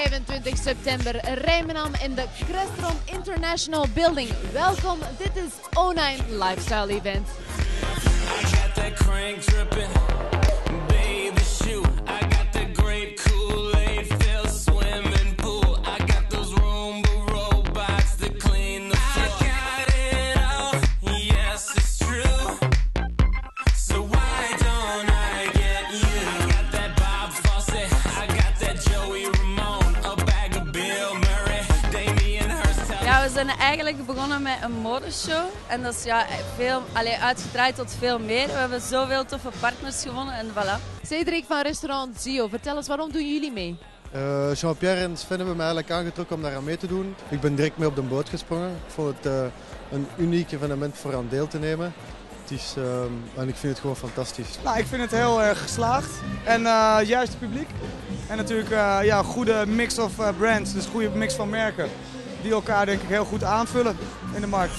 25 september, Rijmenam in de Crestron International Building. Welkom, dit is O9 Lifestyle Event. Ja, we zijn eigenlijk begonnen met een modeshow en dat is ja, uitgedraaid tot veel meer. We hebben zoveel toffe partners gewonnen en voilà. Cedric van restaurant Zio, vertel eens, waarom doen jullie mee? Jean-Pierre en Sven hebben me eigenlijk aangetrokken om daar aan mee te doen. Ik ben direct mee op de boot gesprongen. Ik vond het een uniek evenement voor aan deel te nemen. En ik vind het gewoon fantastisch. Nou, ik vind het heel erg geslaagd en juist het publiek. En natuurlijk een goede mix of brands, dus een goede mix van merken. Die elkaar denk ik heel goed aanvullen in de markt.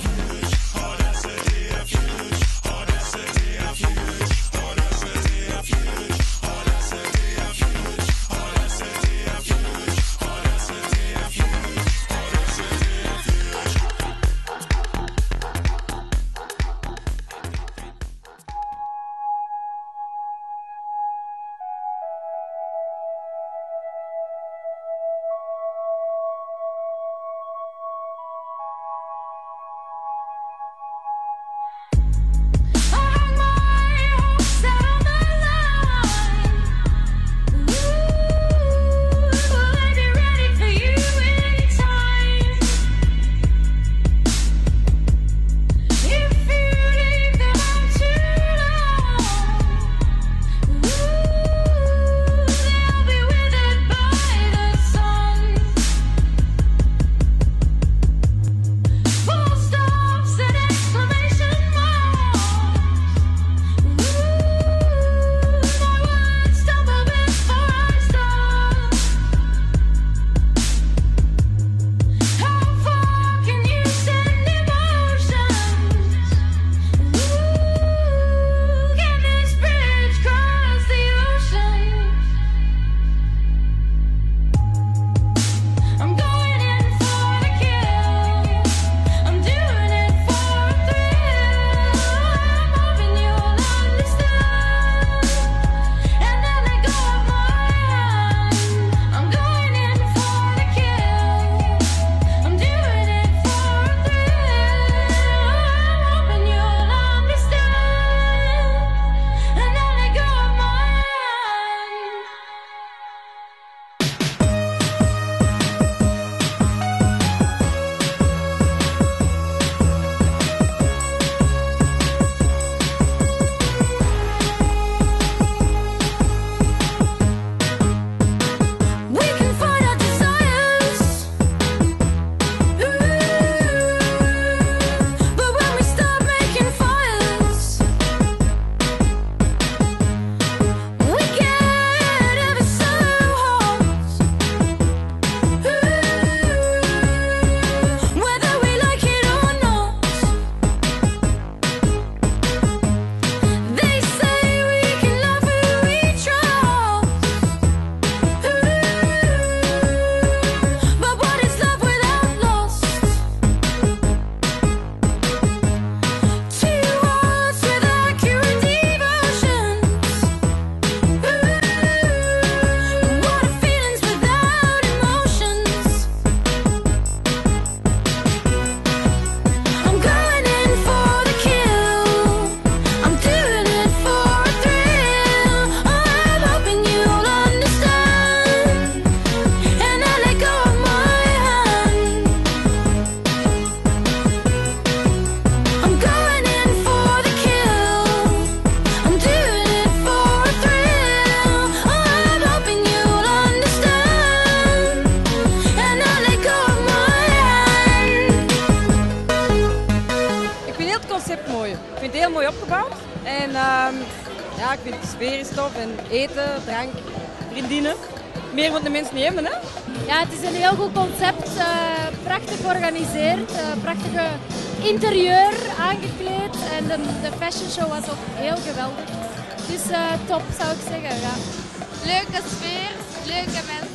Ik vind het heel mooi opgebouwd. En ja, ik vind de sfeer is tof en eten, drank, vriendinnen. Meer moeten de mensen niet hebben, hè? Ja, het is een heel goed concept. Prachtig georganiseerd, prachtige interieur aangekleed. En de fashion show was ook heel geweldig. Dus top, zou ik zeggen. Ja. Leuke sfeer, leuke mensen.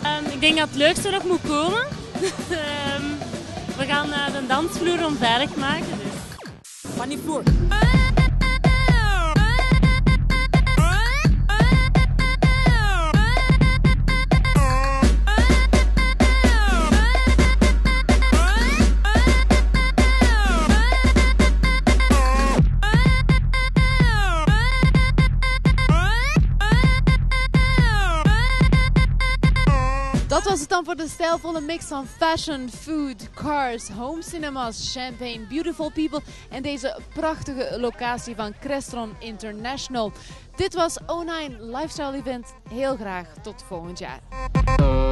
Ik denk dat het leukste nog moet komen. We gaan de dansvloer onveilig maken. Dus. Manipur. Dat was het dan voor de stijlvolle mix van fashion, food, cars, home cinemas, champagne, beautiful people en deze prachtige locatie van Crestron International. Dit was O9 Lifestyle Event. Heel graag tot volgend jaar.